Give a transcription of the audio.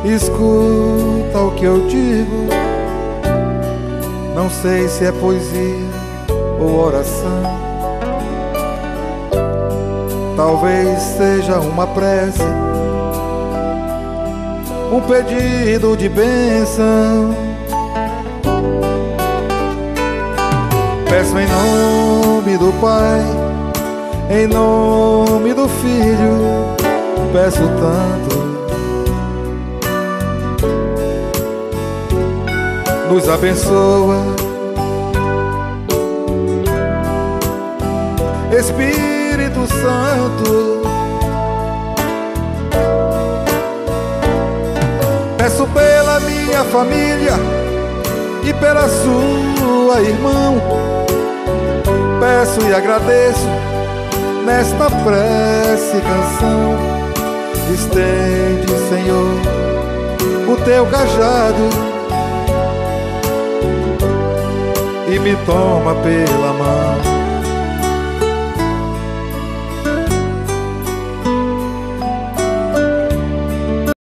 Escuta o que eu digo, não sei se é poesia ou oração. Talvez seja uma prece, um pedido de bênção. Peço em nome do Pai, em nome do Filho, peço tanto. Nos abençoa, Espírito Santo. Peço pela minha família e pela sua, irmão. Peço e agradeço nesta prece canção. Estende, Senhor, o teu cajado e me toma pela mão.